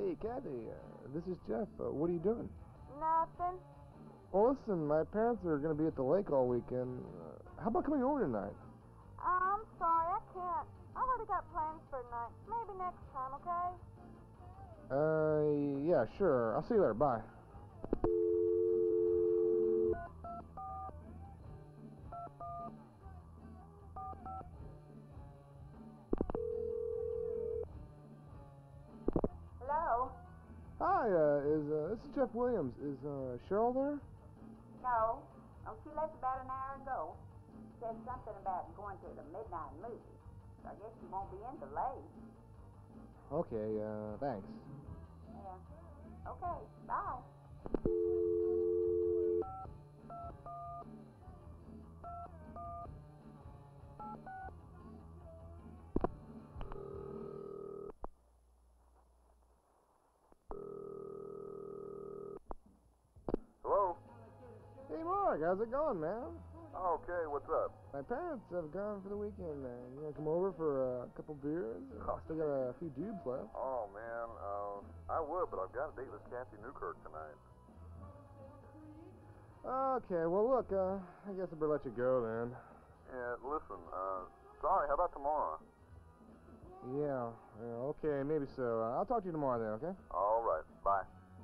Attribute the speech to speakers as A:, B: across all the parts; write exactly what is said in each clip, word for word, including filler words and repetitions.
A: Hey, Kathy, uh, this is Jeff. Uh, what are you doing?
B: Nothing.
A: Well, listen, my parents are going to be at the lake all weekend. Uh, how about coming over tonight?
B: I'm sorry, I can't. I've already got plans for tonight. Maybe next time, okay?
A: Uh, yeah, sure. I'll see you later. Bye.
B: Hello?
A: Hi, uh, is, uh, this is Jeff Williams. Is, uh, Cheryl there?
B: No. Oh, she left about an hour ago. Said something about going to the midnight movie. So I guess she won't be in till late.
A: Okay, uh, thanks.
B: Yeah. Okay, bye.
C: Hello?
A: Hey, Mark, how's it going, man?
C: Okay, what's up?
A: My parents have gone for the weekend. Uh, you want to come over for a couple beers? I still got a few dubs left.
C: Oh, man, uh, I would, but I've got a date with Kathy Newkirk tonight.
A: Okay, well, look, uh, I guess I better let you go then.
C: Yeah, listen, uh, sorry, how about tomorrow?
A: Yeah, yeah, okay, maybe so. Uh, I'll talk to you tomorrow then, okay?
C: All right, bye.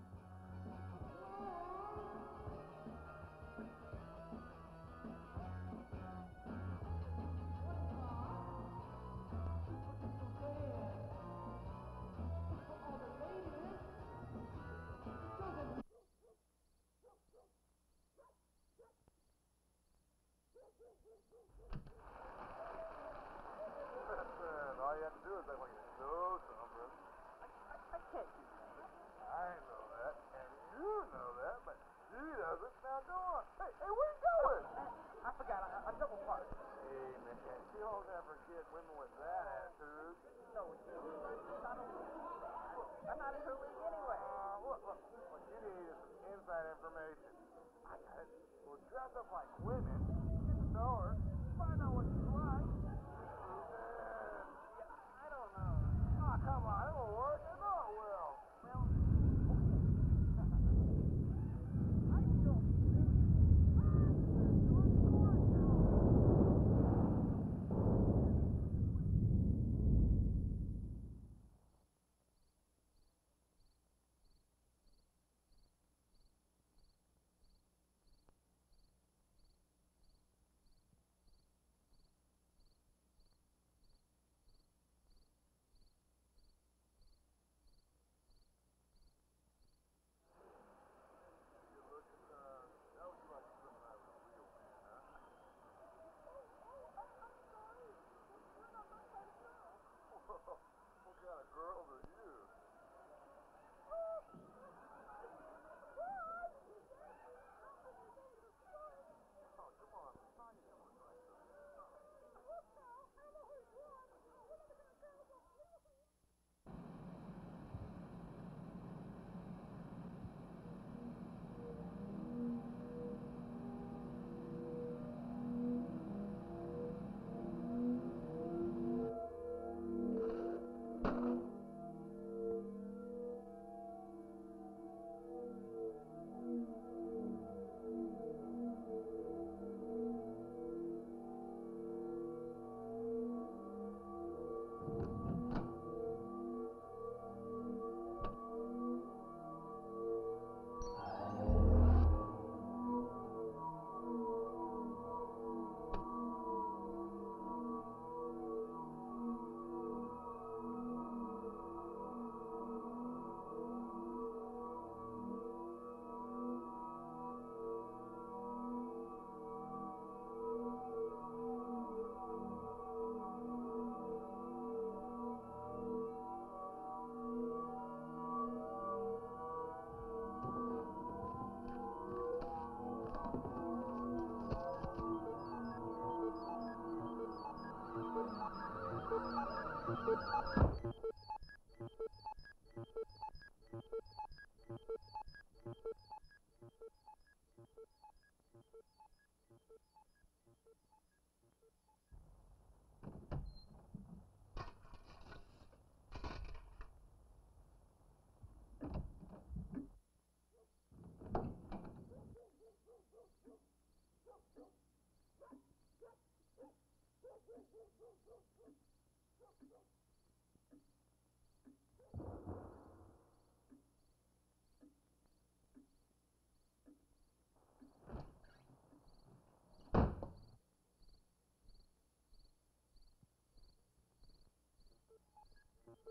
C: Listen, all you have to do is act like you know something. I, I, I can't keep it. I know that, and you know that, but she doesn't. Now go on. Hey, hey, where you going?
D: I forgot. I, I double parked.
C: Hey, man, you'll never get women with that attitude.
D: No, it's I don't. I'm not in her league anyway.
C: Uh, look, look, what you need is some inside information. I got it. We'll dress up like women, get to know her, find out what she's like. Man,
D: I don't know.
C: oh, come on, it will work. I know it will.
D: Well, I don't.
C: What kind of girls are you? Oh, come on. It's not you someone like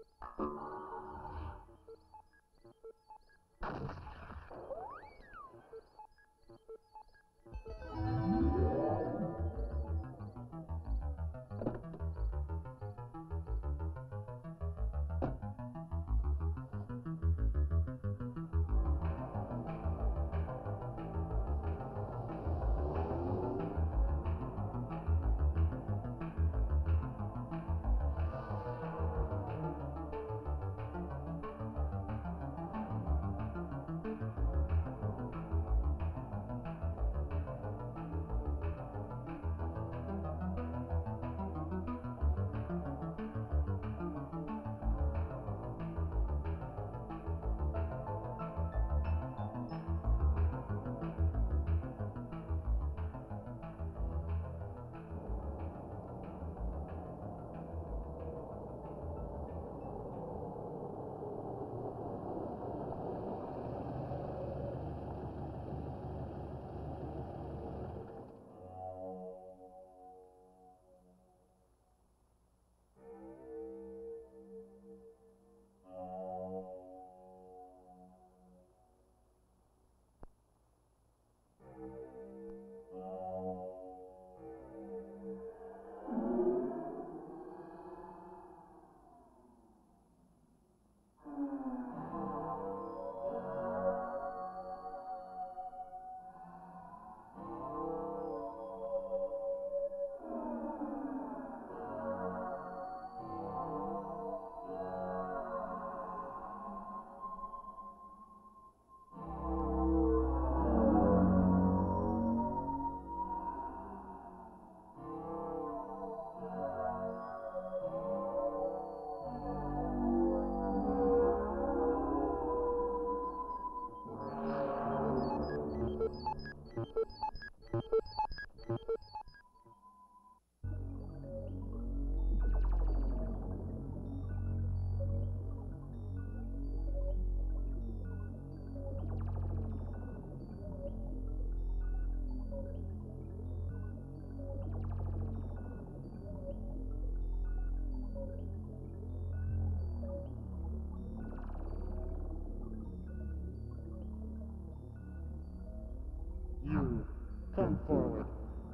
E: You, come forward.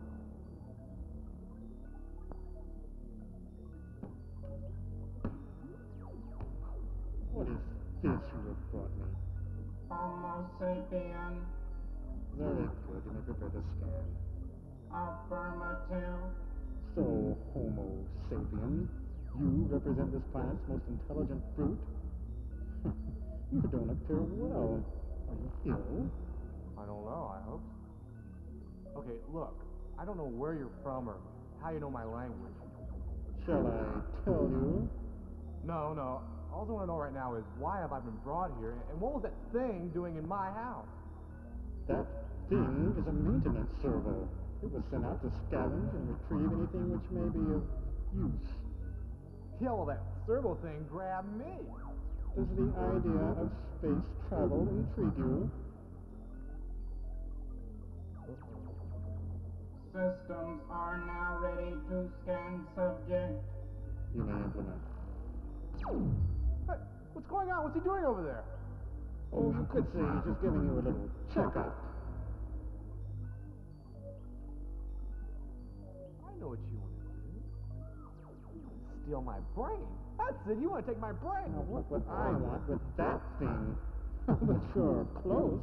E: What is this you have brought me?
F: Homo sapien.
E: Very good. You may prepare the scan.
F: Affirmative.
E: So, Homo sapien, you represent this planet's most intelligent fruit? You don't appear well. Are you ill?
C: I don't know, I hope so. Okay, look, I don't know where you're from or how you know my language.
E: Shall I tell you?
C: No, no. All I want to know right now is why have I been brought here, and what was that thing doing in my house?
E: That thing is a maintenance servo. It was sent out to scavenge and retrieve anything which may be of use.
C: Yeah, well, that servo thing grabbed me.
E: Does the idea of space travel intrigue you?
F: Systems are now ready to scan subject.
E: You may implement.
C: Hey, what's going on? What's he doing over there?
E: Oh, you could say he's just giving you a little checkup.
C: I know what you want to do. You want to steal my brain. That's it. You want to take my brain.
E: Now, look what I want with that thing. But you're close.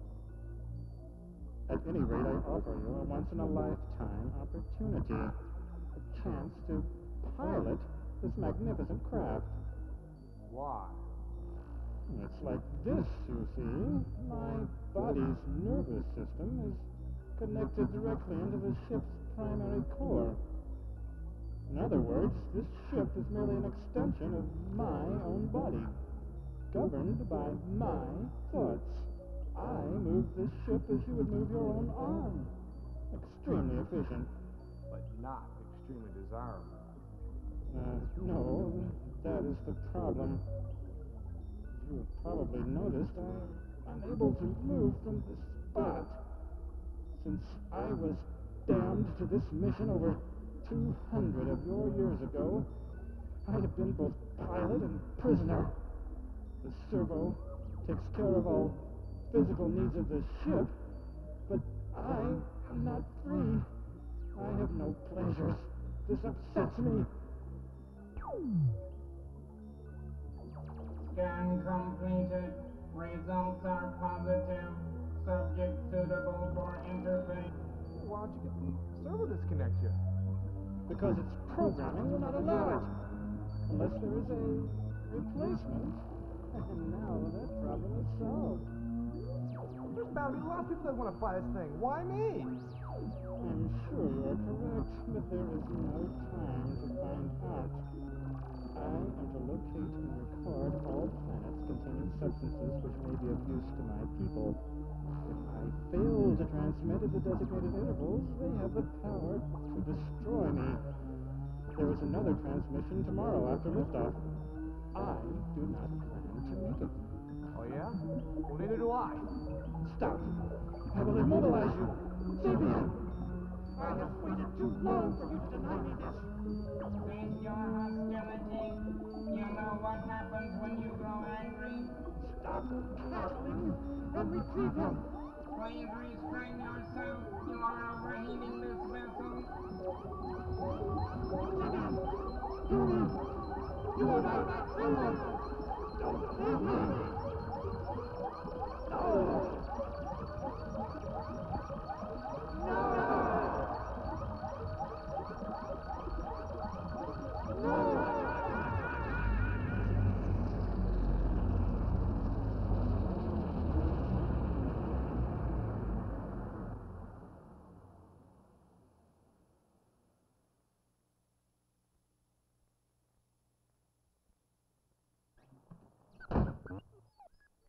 E: At any rate, I offer you a once-in-a-lifetime opportunity. A chance to pilot this magnificent craft.
C: Why?
E: It's like this, you see. My body's nervous system is connected directly into the ship's primary core. In other words, this ship is merely an extension of my own body, governed by my thoughts. I move this ship as you would move your own arm. Extremely efficient.
C: But not extremely desirable.
E: Uh, no, that is the problem. As you have probably noticed, I am unable to move from this spot. Since I was damned to this mission over two hundred of your years ago, I have been both pilot and prisoner. The servo takes care of all physical needs of the ship, but I am not free. I have no pleasures. This upsets me.
F: Scan completed. Results are positive. Subject suitable for interface.
C: Why don't you get the server disconnect you?
E: Because its programming will not allow it. Unless there is a replacement. And now that problem is solved.
C: There's bound to be a lot of people that want to buy this thing. Why me?
E: I'm sure you are correct, but there is no time to find out. I am to locate and record all planets containing substances which may be of use to my people. If I fail to transmit at the designated intervals, they have the power to destroy me. There is another transmission tomorrow after liftoff. I do not plan to make it.
C: Oh, yeah? Well, neither do I.
E: Stop! I will immobilize you! Sapien! I have waited too long for you to deny me this!
F: Cease your hostility. You know what happens when you grow angry.
E: Stop cackling and retrieve him!
F: Please restrain yourself. You are overheating this vessel.
E: Sapien! Hear me! You are my criminal! Don't leave me! No!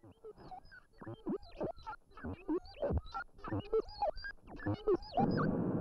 E: No!